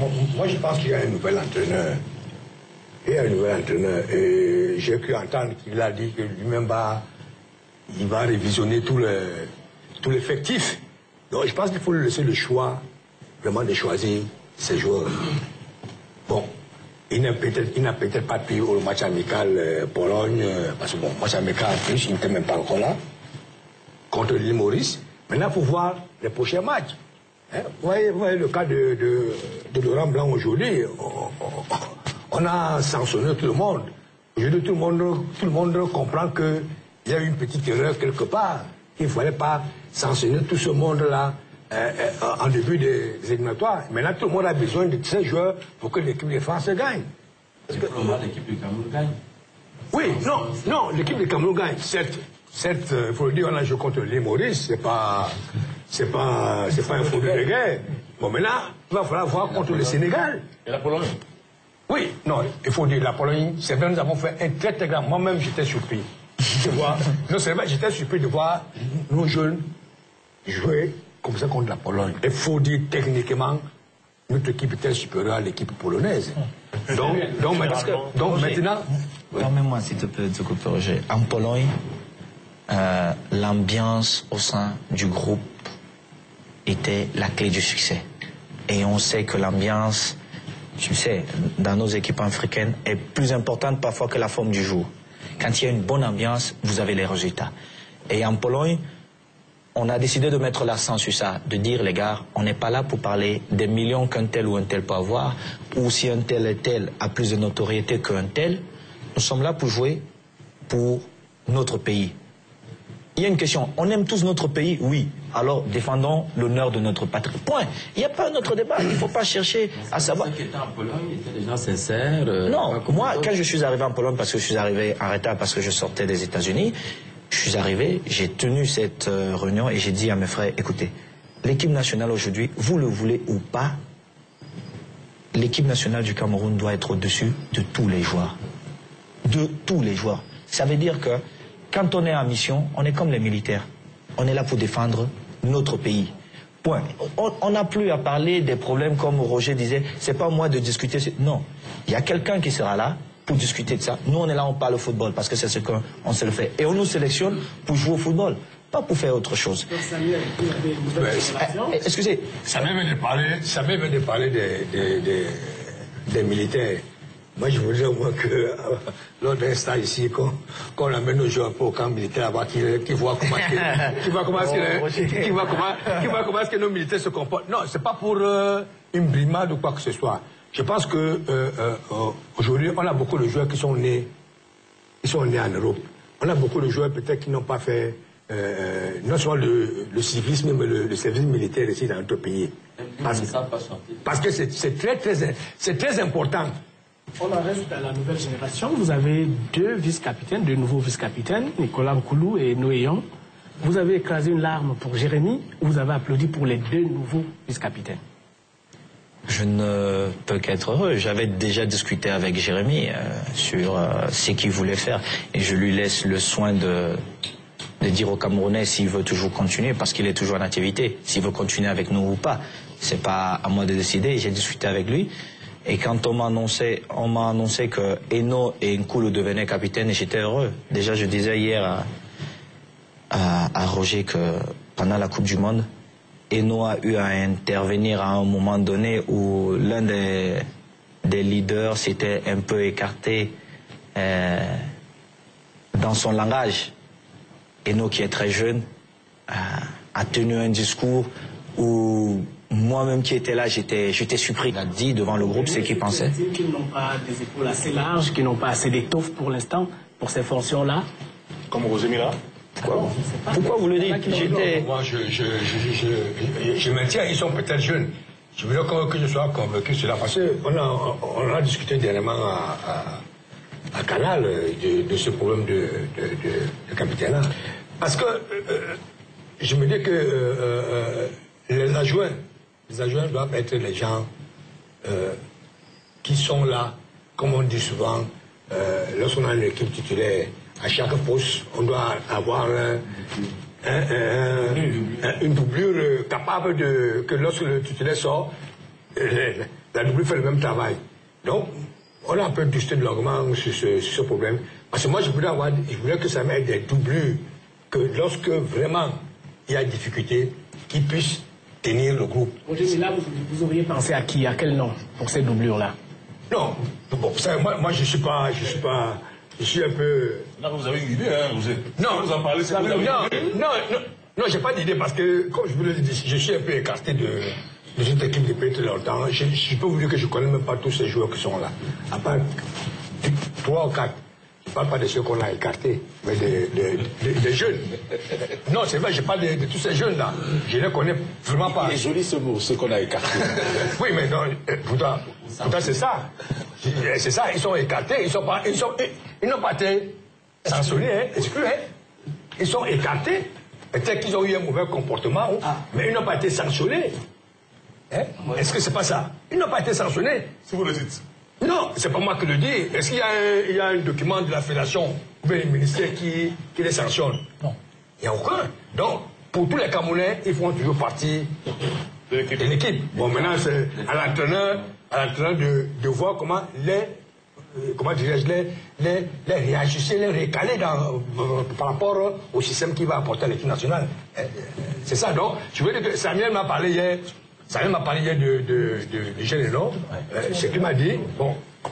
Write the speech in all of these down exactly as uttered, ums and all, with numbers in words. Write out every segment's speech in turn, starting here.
bon, moi je pense qu'il y a un nouvel entraîneur. Il y a un nouvel entraîneur. Et j'ai cru entendre qu'il a dit que lui-même va, il va révisionner tout le, tout l'effectif. Donc je pense qu'il faut lui laisser le choix, vraiment de choisir ses joueurs. Bon, il n'a peut-être peut pas pu au match amical euh, Pologne, euh, parce que bon, match amical en plus, il n'était même pas encore là, contre l'île Maurice. Maintenant, il faut voir les prochains matchs. Hein? Vous, voyez, vous voyez le cas de, de, de Laurent Blanc aujourd'hui. On, on, on a sanctionné tout le monde. Aujourd'hui, tout le monde, tout le monde comprend qu'il y a eu une petite erreur quelque part. Il ne fallait pas sanctionner tout ce monde-là euh, euh, en début des, des éliminatoires. Maintenant, tout le monde a besoin de ces joueurs pour que l'équipe de France gagne. Parce que l'équipe du Cameroun gagne. Oui, non, non, l'équipe de Cameroun gagne, certes. Certes, il faut le dire, on a joué contre l'île Maurice, c'est pas, c'est pas, c'est pas un faux de guerre. Bon, maintenant, il va falloir voir contre le Sénégal. Et la Pologne? Oui, non, il faut dire, la Pologne, c'est vrai, nous avons fait un très très grand, moi-même j'étais surpris de voir, non seulement j'étais surpris de voir nos jeunes jouer comme ça contre la Pologne. Il faut dire, techniquement, notre équipe était supérieure à l'équipe polonaise. Donc, donc, maintenant, donc maintenant... Permets-moi, s'il te plaît, de te couper, Roger. En Pologne, Euh, l'ambiance au sein du groupe était la clé du succès. Et on sait que l'ambiance, tu sais, dans nos équipes africaines, est plus importante parfois que la forme du jour. Quand il y a une bonne ambiance, vous avez les résultats. Et en Pologne, on a décidé de mettre l'accent sur ça, de dire, les gars, on n'est pas là pour parler des millions qu'un tel ou un tel peut avoir, ou si un tel et tel a plus de notoriété qu'un tel. Nous sommes là pour jouer pour notre pays. Il y a une question, on aime tous notre pays, oui, alors défendons l'honneur de notre patrie. Point. Il n'y a pas un autre débat, il ne faut pas chercher à savoir... Ceux qui étaient en Pologne étaient des gens sincères. Euh, non, moi, quand je suis arrivé en Pologne, parce que je suis arrivé en retard, parce que je sortais des États-Unis, je suis arrivé, j'ai tenu cette euh, réunion et j'ai dit à mes frères, écoutez, l'équipe nationale aujourd'hui, vous le voulez ou pas, l'équipe nationale du Cameroun doit être au-dessus de tous les joueurs. De tous les joueurs. Ça veut dire que quand on est en mission, on est comme les militaires. On est là pour défendre notre pays. Point. On n'a plus à parler des problèmes comme Roger disait, c'est pas moi de discuter. Non, il y a quelqu'un qui sera là pour discuter de ça. Nous, on est là, on parle au football parce que c'est ce qu'on se le fait. Et on nous sélectionne pour jouer au football, pas pour faire autre chose. Excusez, ça m'aime de parler, ça m'aime de parler des, des, des, des militaires. Moi, je voudrais au moins que, euh, lors d'un stage ici, qu'on qu'on amène nos joueurs au camp militaire, qu'ils qu voient comment est-ce voit comment, qu voit comment, qu voit comment est-ce que nos militaires se comportent. Non, c'est pas pour euh, une brimade ou quoi que ce soit. Je pense que euh, euh, aujourd'hui, on a beaucoup de joueurs qui sont nés, qui sont nés en Europe. On a beaucoup de joueurs peut-être qui n'ont pas fait euh, non seulement le, le civisme, mais le, le service militaire ici dans notre pays. Parce, parce que c'est très, très, c'est très important. On en reste à la nouvelle génération. Vous avez deux vice-capitaines, deux nouveaux vice-capitaines, Nicolas Nkoulou et Noé Young. Vous avez écrasé une larme pour Jérémy, vous avez applaudi pour les deux nouveaux vice-capitaines. Je ne peux qu'être heureux. J'avais déjà discuté avec Jérémy euh, sur euh, ce qu'il voulait faire. Et je lui laisse le soin de, de dire aux Camerounais s'il veut toujours continuer, parce qu'il est toujours en activité. S'il veut continuer avec nous ou pas, c'est pas à moi de décider. J'ai discuté avec lui. Et quand on m'a annoncé, on m'a annoncé que Eno et Nkoulou devenaient capitaines, j'étais heureux. Déjà, je disais hier à, à, à Roger que pendant la Coupe du Monde, Eno a eu à intervenir à un moment donné où l'un des, des leaders s'était un peu écarté euh, dans son langage. Eno, qui est très jeune, a, a tenu un discours où moi-même qui étais là, j'étais surpris. Il a dit devant le groupe ce qu'il pensait. Qu'ils n'ont pas des épaules assez larges, qu'ils n'ont pas assez d'étoffe pour l'instant, pour ces fonctions-là. Comme Roger Mila. Pourquoi, Pourquoi vous le dites? J'étais... Moi, je, je, je, je, je, je maintiens, ils sont peut-être jeunes. Je veux que, que je sois convaincu de cela. Parce qu'on a, on a discuté dernièrement à, à, à Canal de, de ce problème de, de, de, de capitaine. Parce que euh, je me dis que euh, euh, les adjoints, les adjoints doivent être les gens euh, qui sont là, comme on dit souvent, euh, lorsqu'on a une équipe titulaire, à chaque poste, on doit avoir un, un, un, un, une doublure capable de, que lorsque le titulaire sort, la doublure fait le même travail. Donc, on a un peu discuté de longuement sur ce, sur ce problème. Parce que moi, je voulais, avoir, je voulais que ça m'aide des doublures, que lorsque vraiment il y a difficulté, qu'ils puissent tenir le groupe. Roger Mila, vous, vous auriez pensé à qui, à quel nom pour ces doublures-là? Non, bon, ça, moi, moi je suis pas, je suis pas, je suis un peu... Là, vous avez une idée, hein, vous êtes... Non, vous en parlez, c'est vous non, avez non, une idée. non, non, non, j'ai pas d'idée parce que, comme je vous l'ai dit, je suis un peu écarté de, de cette équipe depuis très longtemps. Je, je peux vous dire que je connais même pas tous ces joueurs qui sont là. À part trois ou quatre. Je ne parle pas de ceux qu'on a écartés, mais des, des, des, des jeunes. Non, c'est vrai, je parle de, de tous ces jeunes-là. Je ne les connais vraiment pas. Il est joli ce mot, ceux qu'on a écartés. Oui, mais non, pourtant, pourtant c'est ça. C'est ça, ils sont écartés, ils sont pas, ils sont, ils, ils n'ont pas été sanctionnés, hein, exclus, hein. Ils sont écartés. Peut-être qu'ils ont eu un mauvais comportement, ah. mais ils n'ont pas été sanctionnés. Hein? Est-ce que c'est pas ça? Ils n'ont pas été sanctionnés. Si vous le dites. Non, c'est pas moi qui le dis. Est-ce qu'il y a un, il y a un document de la fédération ou bien du ministère qui, qui les sanctionne? Non. Il n'y a aucun. Donc, pour tous les Camerounais, ils font toujours partie de l'équipe. Bon, maintenant, c'est à l'entraîneur, à l'entraîneur de, de voir comment les, euh, comment dirais-je, les, les, les réajuster, les récaler dans, euh, par rapport au système qui va apporter à l'équipe nationale. Euh, c'est ça, donc, je veux dire que Samuel m'a parlé hier. Samuel m'a parlé hier de, de, de, de Jean Lénon. Euh, ce qu'il m'a dit, bon,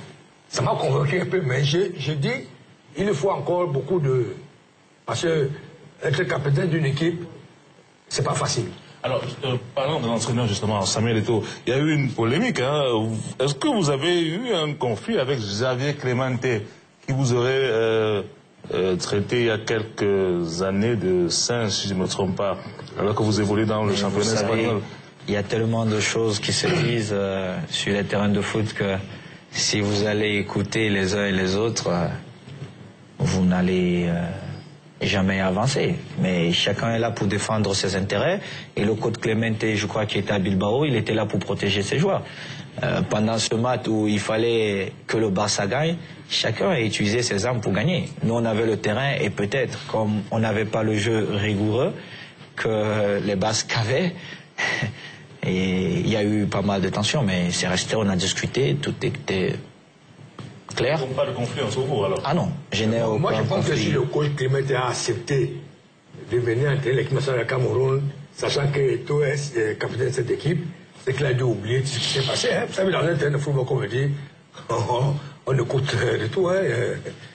ça m'a convaincu un peu, mais j'ai dit, il faut encore beaucoup de... Parce que être capitaine d'une équipe, c'est pas facile. Alors, euh, parlant de l'entraîneur justement, Samuel Eto'o, il y a eu une polémique. Hein. Est-ce que vous avez eu un conflit avec Xavier Clemente, qui vous aurait euh, euh, traité il y a quelques années de singe, si je ne me trompe pas, alors que vous évoluez dans le Mais championnat vous savez, espagnol? il y a tellement de choses qui se disent euh, sur les terrains de foot que si vous allez écouter les uns et les autres, euh, vous n'allez euh, jamais avancer. Mais chacun est là pour défendre ses intérêts. Et le coach Clemente, je crois qu'il était à Bilbao, il était là pour protéger ses joueurs. Euh, pendant ce match où il fallait que le Barça gagne, chacun a utilisé ses armes pour gagner. Nous, on avait le terrain et peut-être, comme on n'avait pas le jeu rigoureux que les Basques avaient, et il y a eu pas mal de tensions, mais c'est resté, on a discuté, tout était clair. Donc pas de conflit entre vous alors? Ah non, je n'ai aucun Moi, je pense que si le coach Clemente a accepté de venir entraîner l'équipe nationale de Cameroun, sachant que Eto'o est capitaine de cette équipe, c'est qu'il a dû oublier ce qui s'est passé. Hein. Vous savez, dans un terrain de football, comme on dit, on, on écoute de tout. Hein.